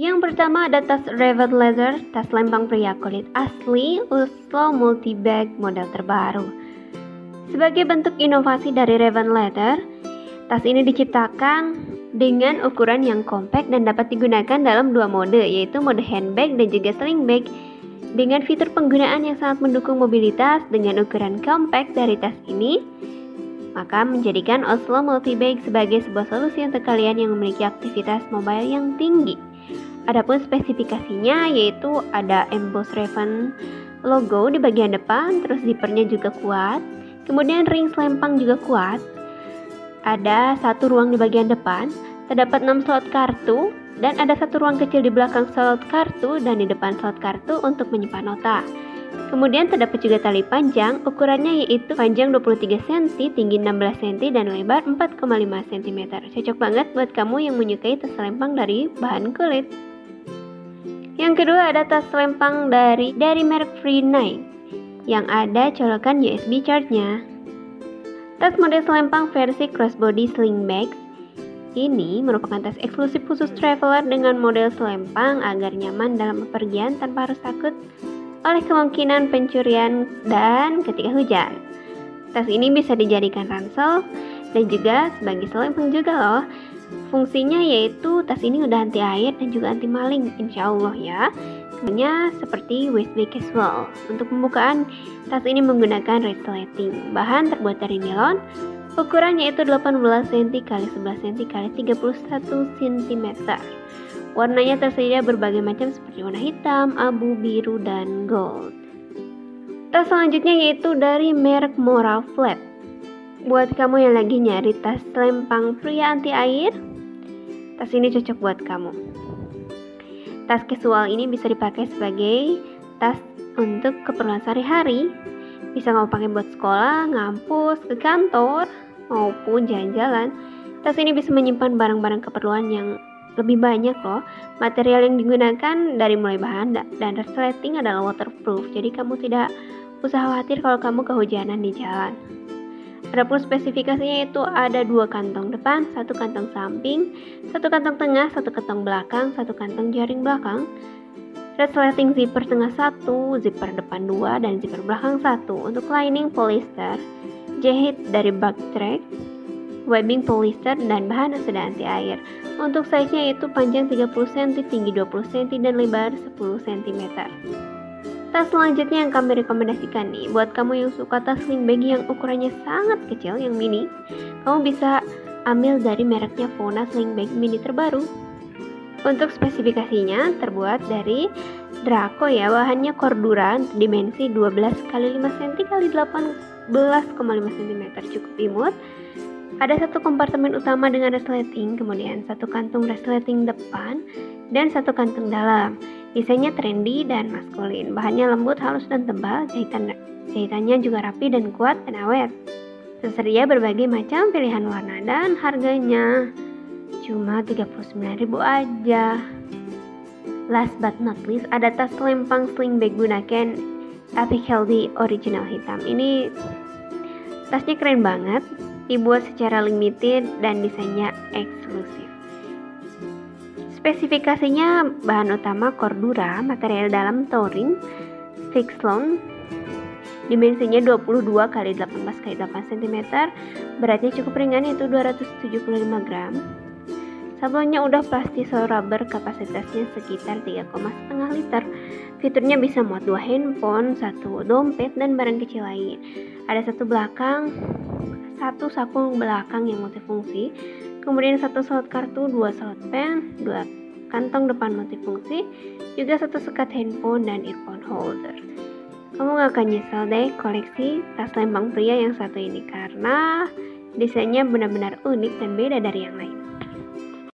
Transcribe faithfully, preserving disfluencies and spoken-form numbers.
Yang pertama ada tas Raven Leather, tas lempang pria kulit asli Oslo Multibag model terbaru. Sebagai bentuk inovasi dari Raven Leather, tas ini diciptakan dengan ukuran yang compact dan dapat digunakan dalam dua mode, yaitu mode handbag dan juga sling bag. Dengan fitur penggunaan yang sangat mendukung mobilitas dengan ukuran compact dari tas ini, maka menjadikan Oslo Multibag sebagai sebuah solusi untuk kalian yang memiliki aktivitas mobile yang tinggi. Adapun spesifikasinya yaitu ada emboss Raven logo di bagian depan, terus zippernya juga kuat, kemudian ring selempang juga kuat. Ada satu ruang di bagian depan, terdapat enam slot kartu, dan ada satu ruang kecil di belakang slot kartu dan di depan slot kartu untuk menyimpan nota. Kemudian terdapat juga tali panjang, ukurannya yaitu panjang dua puluh tiga sentimeter, tinggi enam belas sentimeter, dan lebar empat koma lima sentimeter. Cocok banget buat kamu yang menyukai tas selempang dari bahan kulit. Yang kedua ada tas selempang dari dari merek Free Night yang ada colokan U S B charge-nya. Tas model selempang versi crossbody sling bag ini merupakan tas eksklusif khusus traveler dengan model selempang agar nyaman dalam bepergian tanpa harus takut oleh kemungkinan pencurian dan ketika hujan. Tas ini bisa dijadikan ransel dan juga sebagai selempang juga loh. Fungsinya yaitu tas ini udah anti air dan juga anti maling, insya Allah ya. Kemudian seperti waistbag casual. Untuk pembukaan, tas ini menggunakan resleting. Bahan terbuat dari nilon. Ukurannya itu delapan belas sentimeter kali sebelas sentimeter kali tiga puluh satu sentimeter. Warnanya tersedia berbagai macam seperti warna hitam, abu, biru, dan gold. Tas selanjutnya yaitu dari merek Moral Flat. Buat kamu yang lagi nyari tas selempang pria anti air, tas ini cocok buat kamu. Tas casual ini bisa dipakai sebagai tas untuk keperluan sehari-hari. Bisa kamu pakai buat sekolah, ngampus, ke kantor, maupun jalan-jalan. Tas ini bisa menyimpan barang-barang keperluan yang lebih banyak loh. Material yang digunakan dari mulai bahan dan resleting adalah waterproof, jadi kamu tidak usah khawatir kalau kamu kehujanan di jalan. Adapun spesifikasinya itu ada dua kantong depan, satu kantong samping, satu kantong tengah, satu kantong belakang, satu kantong jaring belakang. Resleting zipper tengah satu, zipper depan dua, dan zipper belakang satu. Untuk lining polyester, jahit dari Bugtrack, webbing polyester, dan bahan yang sudah anti air. Untuk size-nya itu panjang tiga puluh sentimeter, tinggi dua puluh sentimeter, dan lebar sepuluh sentimeter. Tas selanjutnya yang kami rekomendasikan nih, buat kamu yang suka tas sling bag yang ukurannya sangat kecil, yang mini, kamu bisa ambil dari mereknya Fona Sling Bag Mini terbaru. Untuk spesifikasinya terbuat dari Draco ya, bahannya Cordura, dimensi dua belas kali lima sentimeter kali delapan belas koma lima sentimeter, cukup imut. Ada satu kompartemen utama dengan resleting, kemudian satu kantung resleting depan, dan satu kantung dalam. Desainnya trendy dan maskulin, bahannya lembut, halus, dan tebal, jahitan, jahitannya juga rapi dan kuat dan awet. Tersedia berbagai macam pilihan warna dan harganya cuma tiga puluh sembilan ribu aja. Last but not least, ada tas selempang sling bag gunakan Epic Healthy original hitam. Ini tasnya keren banget, dibuat secara limited dan desainnya eksklusif. Spesifikasinya bahan utama Cordura, material dalam Touring, Fixlon, dimensinya dua puluh dua kali delapan belas kali delapan sentimeter, beratnya cukup ringan yaitu dua ratus tujuh puluh lima gram. Sablonnya udah pasti sole rubber, kapasitasnya sekitar tiga koma lima liter. Fiturnya bisa muat dua handphone, satu dompet, dan barang kecil lain. Ada satu belakang, satu saku belakang yang multifungsi, kemudian satu slot kartu, dua slot pen, dua kantong depan multifungsi, juga satu sekat handphone dan earphone holder. Kamu gak akan nyesel deh koleksi tas lempang pria yang satu ini karena desainnya benar-benar unik dan beda dari yang lain.